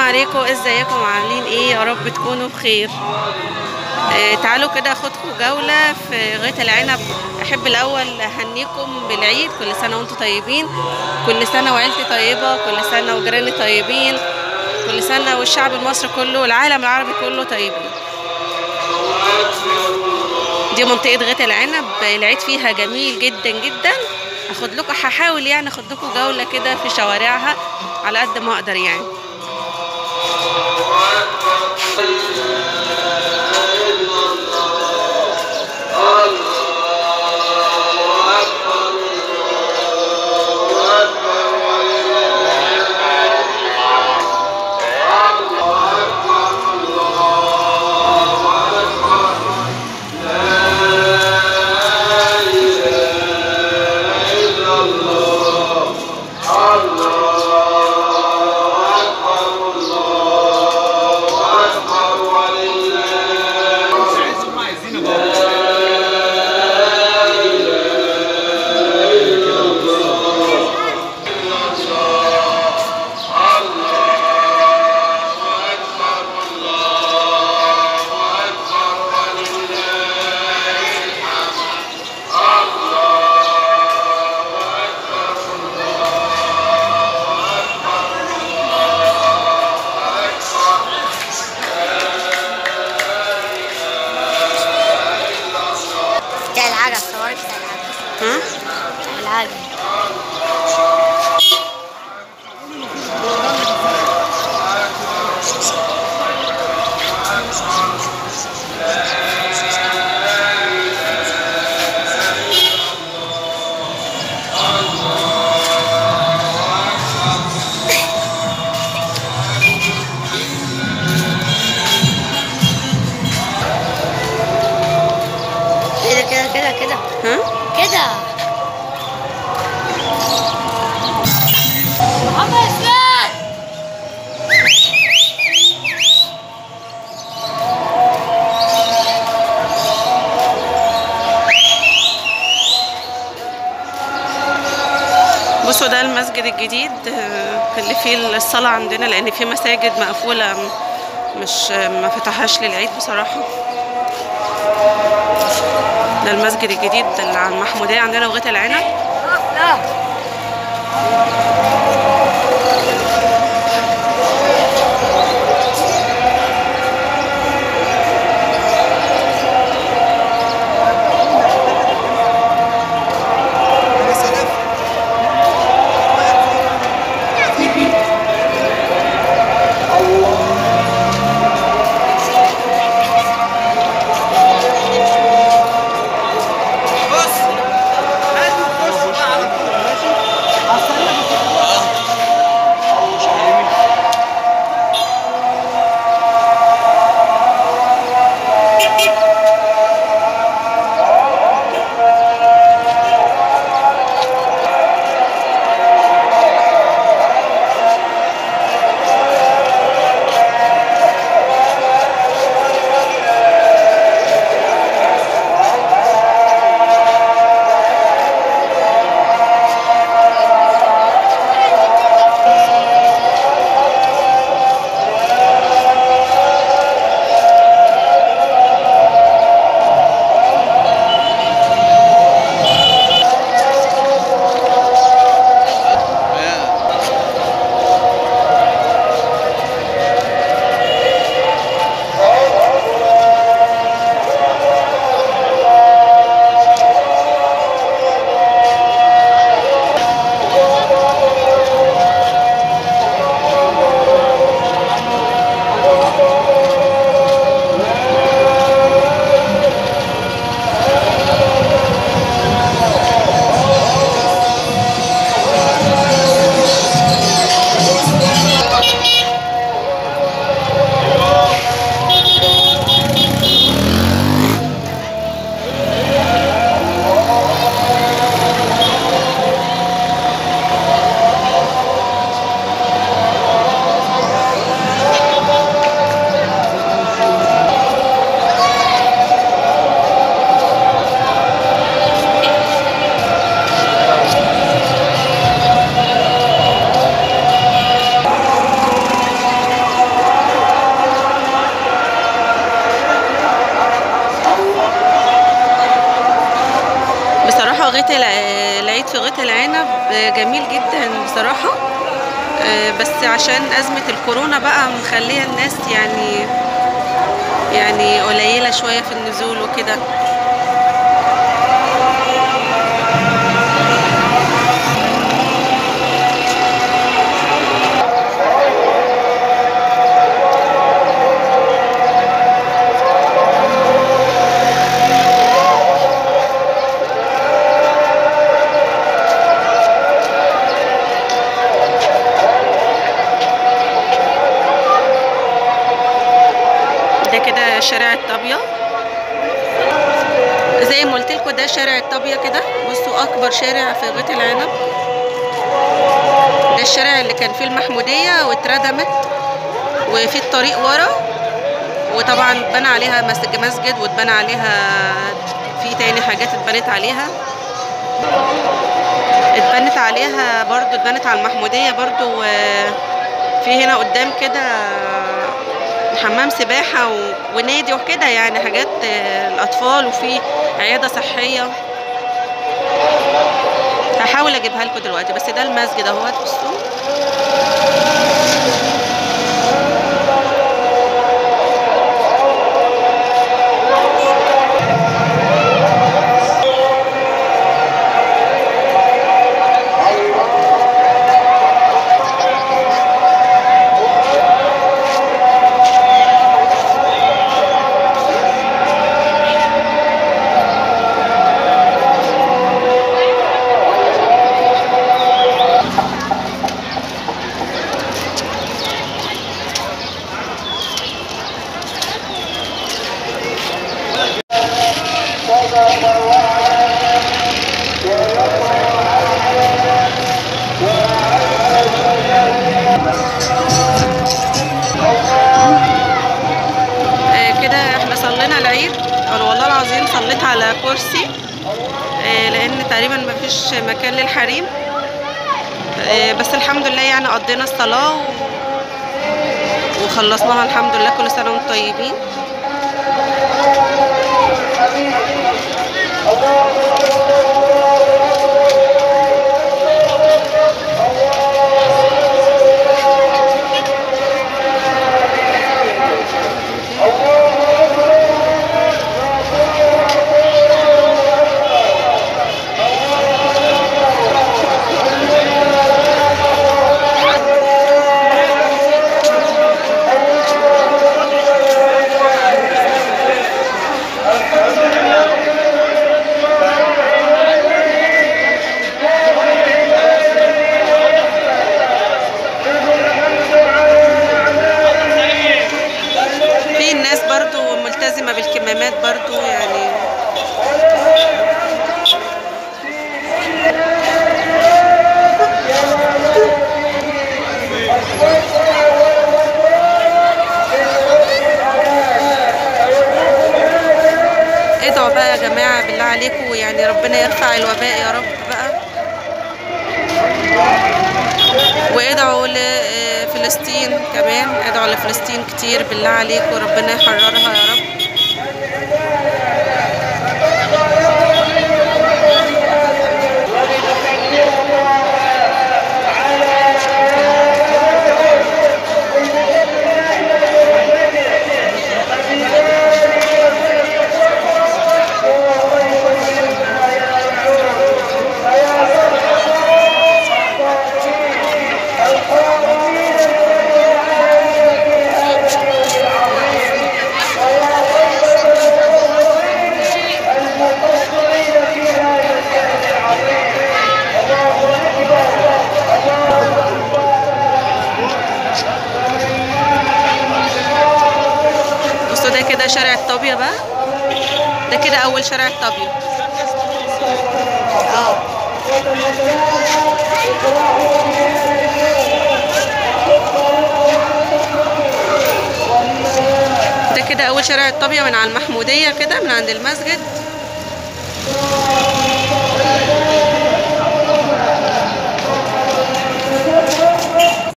عليكم، ازيكم عاملين ايه؟ يا رب تكونوا بخير. تعالوا كده اخدكم جولة في غاية العنب. احب الاول اهنيكم بالعيد، كل سنة وانتم طيبين، كل سنة وعيلتي طيبة، كل سنة وجيراني طيبين، كل سنة والشعب المصري كله والعالم العربي كله طيبين. دي منطقة غاية العنب، العيد فيها جميل جدا جدا. هحاول يعني اخد لكم جولة كده في شوارعها على قد ما اقدر يعني. العجل. كده كده بصوا ده المسجد الجديد اللي فيه الصلاة عندنا، لأن في مساجد مقفولة مش ما فتحهاش للعيد بصراحة. ده المسجد الجديد اللي على المحمودية عندنا وغاية العنب. جميل جدا بصراحة. بس عشان أزمة الكورونا بقى مخلية الناس يعني قليلة شوية في النزول وكده. ده كده شارع الطابية، زي ما قلت لكم ده شارع الطابية كده. بصوا اكبر شارع في غيط العنب. ده الشارع اللي كان فيه المحمودية واتردمت وفي الطريق ورا، وطبعا اتبنى عليها مسجد واتبنى عليها في تاني حاجات اتبنت عليها برضو، اتبنت على المحمودية برضو. في هنا قدام كده حمام سباحة ونادي وكده، يعني حاجات الأطفال، وفي عيادة صحية. هحاول أجيبها لكم دلوقتي. بس ده المسجد اهوت، بصوا. كده احنا صلينا العيد. انا والله العظيم صليت على كرسي، لان تقريبا مفيش مكان للحريم. بس الحمد لله يعني قضينا الصلاة وخلصناها الحمد لله. كل سنة وانتم طيبين. ملتزمة بالكمامات برضو يعني. ادعوا بقى يا جماعة بالله عليكم، يعني ربنا يرفع الوباء يا رب بقى. وادعوا لفلسطين كمان، ادعوا لفلسطين كتير بالله عليكم، ربنا يحررها يا رب. ده كده شارع الطابية بقى. ده كده أول شارع الطابية. ده كده أول شارع الطابية من على المحمودية كده، من عند المسجد.